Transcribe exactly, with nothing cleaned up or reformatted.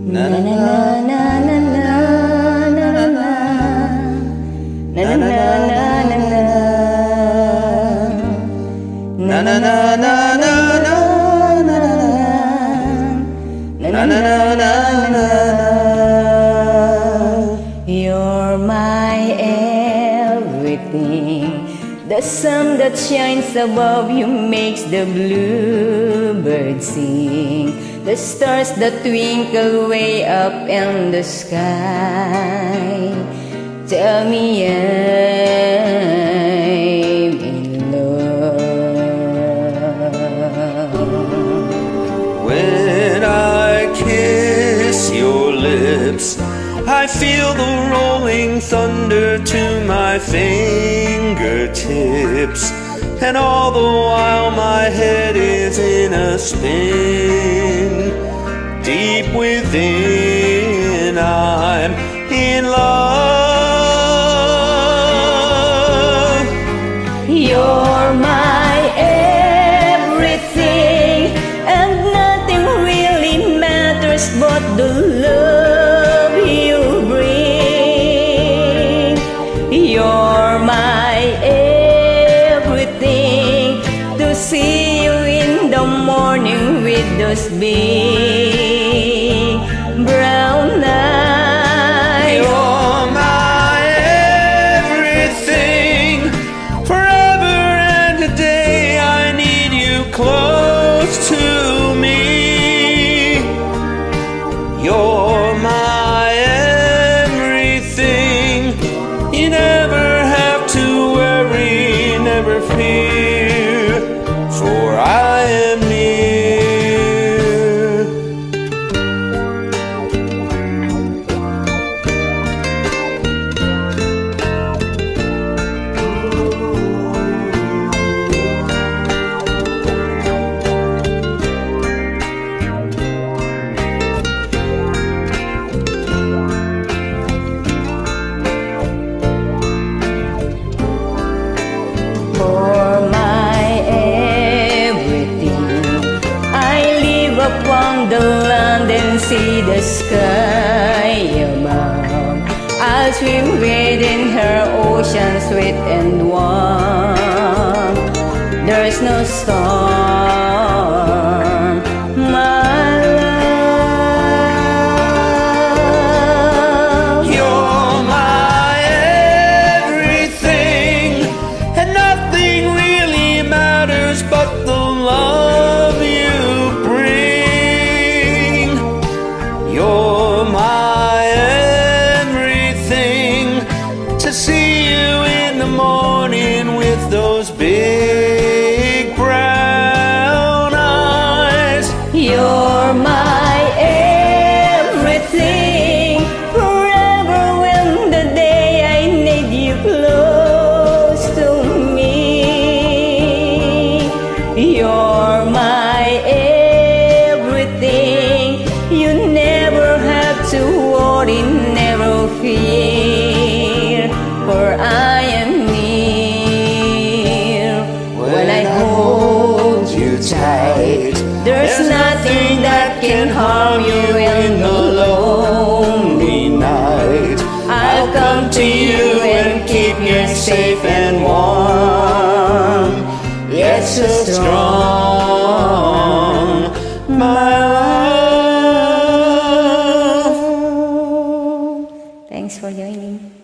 Na na na na na na na na na na na na na na na na na na na na. You're my everything. The sun that shines above you makes the bluebird sing. The stars that twinkle way up in the sky tell me I'm in love. When I kiss your lips, I feel the rolling thunder to my fingertips, and all the while my head is in a spin. Deep within I'm in love. You're my everything, and nothing really matters but the love you bring. You're my everything, to see you in the morning with those big brown eyes. You're my everything, forever and a day I need you close to me. You're my everything, you never have to worry, never fear, for I am near. For my everything, I live upon the land and see the sky above. I'll swim within her ocean sweet and warm. There's no storm, my love. You're my everything, and nothing really matters but the love you bring. You're my everything, to see you in the morning with those big brown eyes. You're my everything, forever when the day I need you close to me. You're my everything, you never have to worry, never fear, for I am near. When I hold you tight, there's nothing that can harm you in the lonely night. I'll come to you and keep you safe and warm, yet so strong, my love. Thanks for joining.